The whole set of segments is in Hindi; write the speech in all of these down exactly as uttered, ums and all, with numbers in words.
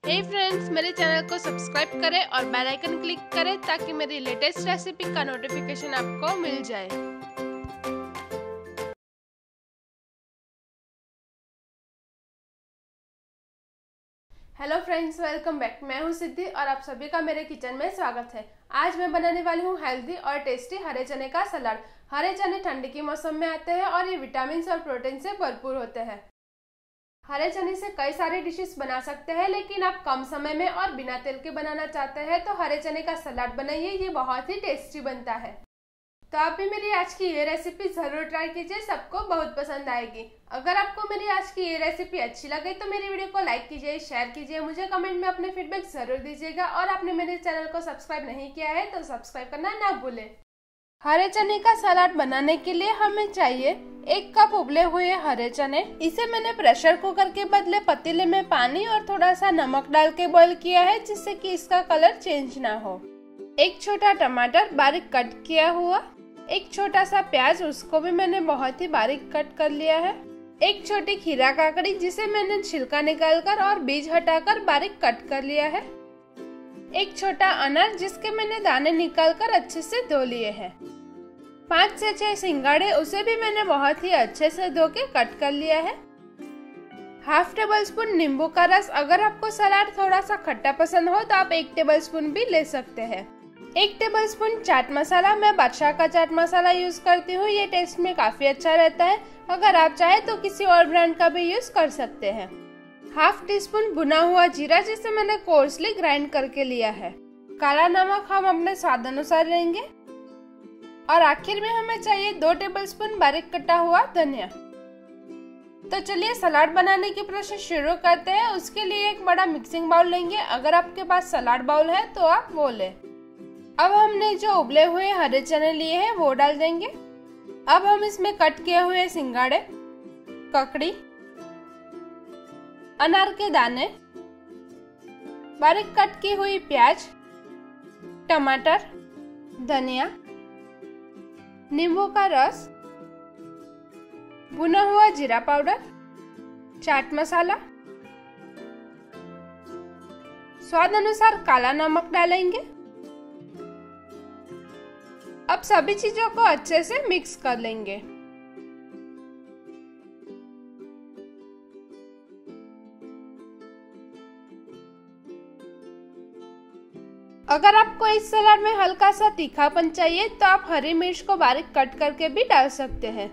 हे फ्रेंड्स, मेरे चैनल को सब्सक्राइब करें और बेल आइकन क्लिक करें ताकि मेरी लेटेस्ट रेसिपी का नोटिफिकेशन आपको मिल जाए। Hello friends, welcome back. मैं हूं सिद्धि और आप सभी का मेरे किचन में स्वागत है। आज मैं बनाने वाली हूं हेल्दी और टेस्टी हरे चने का सलाद। हरे चने ठंडी के मौसम में आते हैं और ये विटामिन और प्रोटीन से भरपूर होते हैं। हरे चने से कई सारे डिशेस बना सकते हैं, लेकिन आप कम समय में और बिना तेल के बनाना चाहते हैं तो हरे चने का सलाद बनाइए, ये बहुत ही टेस्टी बनता है। तो आप भी मेरी आज की ये रेसिपी जरूर ट्राई कीजिए, सबको बहुत पसंद आएगी। अगर आपको मेरी आज की ये रेसिपी अच्छी लगे तो मेरी वीडियो को लाइक कीजिए, शेयर कीजिए, मुझे कमेंट में अपने फीडबैक जरूर दीजिएगा और आपने मेरे चैनल को सब्सक्राइब नहीं किया है तो सब्सक्राइब करना ना भूलें। हरे चने का सलाद बनाने के लिए हमें चाहिए एक कप उबले हुए हरे चने। इसे मैंने प्रेशर कुकर के बदले पतीले में पानी और थोड़ा सा नमक डाल के बॉईल किया है, जिससे कि इसका कलर चेंज ना हो। एक छोटा टमाटर बारीक कट किया हुआ, एक छोटा सा प्याज, उसको भी मैंने बहुत ही बारीक कट कर लिया है। एक छोटी खीरा काकड़ी जिसे मैंने छिलका निकालकर और बीज हटाकर बारीक कट कर लिया है। एक छोटा अनार जिसके मैंने दाने निकालकर अच्छे से धो लिए हैं। पाँच से छह सिंगाड़े, उसे भी मैंने बहुत ही अच्छे से धो के कट कर लिया है। हाफ टेबल स्पून नींबू का रस, अगर आपको सलाद थोड़ा सा खट्टा पसंद हो तो आप एक टेबल स्पून भी ले सकते हैं। एक टेबल स्पून चाट मसाला, मैं बादशाह का चाट मसाला यूज करती हूँ, ये टेस्ट में काफी अच्छा रहता है। अगर आप चाहे तो किसी और ब्रांड का भी यूज कर सकते हैं। हाफ टी स्पून भुना हुआ जीरा जिसे मैंने कोर्सली ग्राइंड करके लिया है। काला नमक हम अपने स्वाद अनुसार लेंगे और आखिर में हमें चाहिए दो टेबलस्पून बारीक कटा हुआ धनिया। तो चलिए सलाद बनाने की प्रोसेस शुरू करते हैं। उसके लिए एक बड़ा मिक्सिंग बाउल लेंगे, अगर आपके पास सलाद बाउल है तो आप वो लें। अब हमने जो उबले हुए हरे चने लिए हैं वो डाल देंगे। अब हम इसमें कट किए हुए सिंगाड़े, ककड़ी, अनार के दाने, बारीक कट की हुई प्याज, टमाटर, धनिया, नींबू का रस, भुना हुआ जीरा पाउडर, चाट मसाला, स्वाद अनुसार काला नमक डालेंगे। अब सभी चीजों को अच्छे से मिक्स कर लेंगे। अगर आपको इस सलाद में हल्का सा तीखापन चाहिए तो आप हरी मिर्च को बारीक कट करके भी डाल सकते हैं।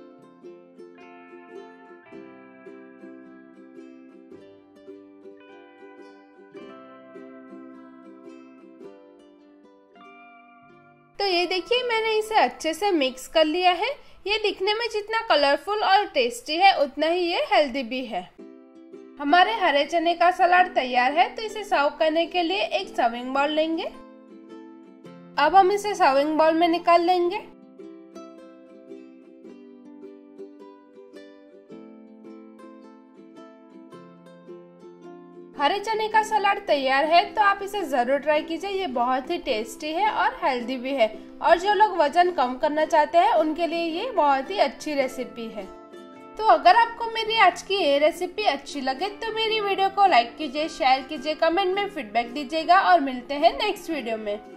तो ये देखिए, मैंने इसे अच्छे से मिक्स कर लिया है। ये दिखने में जितना कलरफुल और टेस्टी है उतना ही ये हेल्दी भी है। हमारे हरे चने का सलाद तैयार है, तो इसे सर्व करने के लिए एक सर्विंग बाउल लेंगे। अब हम इसे सर्विंग बाउल में निकाल लेंगे। हरे चने का सलाद तैयार है, तो आप इसे जरूर ट्राई कीजिए, ये बहुत ही टेस्टी है और हेल्दी भी है। और जो लोग वजन कम करना चाहते हैं उनके लिए ये बहुत ही अच्छी रेसिपी है। तो अगर आपको मेरी आज की ये रेसिपी अच्छी लगे तो मेरी वीडियो को लाइक कीजिए, शेयर कीजिए, कमेंट में फीडबैक दीजिएगा और मिलते हैं नेक्स्ट वीडियो में।